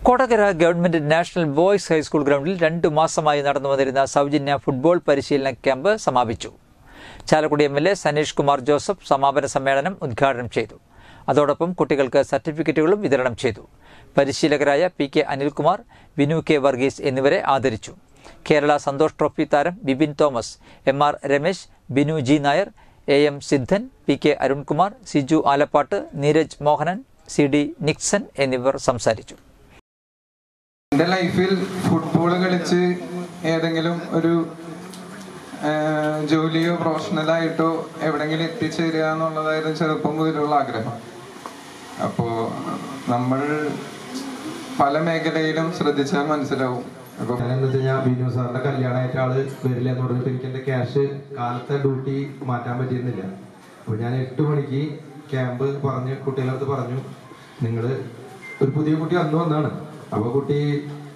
Kodakara government national boys high school ഗ്രൗണ്ടിൽ 2 മാസമായി നടന്നുവന്നിരുന്ന സൗജന്യ ഫുട്ബോൾ പരിശീലന ക്യാമ്പ് സമാപിച്ചു. ചാലക്കുടി MLA സനീഷ് കുമാർ ജോസഫ് സമാപന സമ്മേളനം ഉദ്ഘാടനം ചെയ്തു. അതോടൊപ്പം കുട്ടികൾക്ക് സർട്ടിഫിക്കറ്റുകളും വിതരണം ചെയ്തു. പരിശീലകരായ PK അനിൽകുമാർ, വിനു K വർഗീസ് എന്നിവരെ ആദരിച്ചു. കേരള സന്തോഷ് ട്രോഫി താരം Bibin Thomas, MR Ramesh, Binu G Nair, AM Siddhan, PK Arunkumar, Siju Alappatt, Neeraj Mohanan, CD Nixon എന്നിവർ സംസാരിച്ചു. എൻ്റെ ലൈഫിൽ ഫുട്ബോൾ കളിച്ച് ഏതെങ്കിലും ഒരു ജോലിയോ പ്രൊഫഷണലായിട്ടോ എവിടെയെങ്കിലും എത്തിച്ചേരുക എന്നുള്ളതായിരുന്നു ചെറുപ്പം മുതലുള്ള ആഗ്രഹം. അപ്പോൾ നമ്മൾ പല മേഖലയിലും ശ്രദ്ധിച്ചാൽ മനസ്സിലാവും. അപ്പോൾ എന്താണെന്ന് വെച്ച് കഴിഞ്ഞാൽ ബിനു സാറിൻ്റെ കല്യാണമായിട്ട് ആള് വരില്ല എന്ന് പറഞ്ഞപ്പോൾ എനിക്ക് എൻ്റെ ക്യാഷ് കാലത്തെ ഡ്യൂട്ടി മാറ്റാൻ പറ്റിയിരുന്നില്ല. അപ്പോൾ ഞാൻ 8 മണിക്ക് ക്യാമ്പ് പറഞ്ഞ് കുട്ടികളടുത്ത് പറഞ്ഞു, നിങ്ങൾ ഒരു പുതിയ കുട്ടി അന്ന് വന്നാണ്. അപ്പോൾ കുട്ടി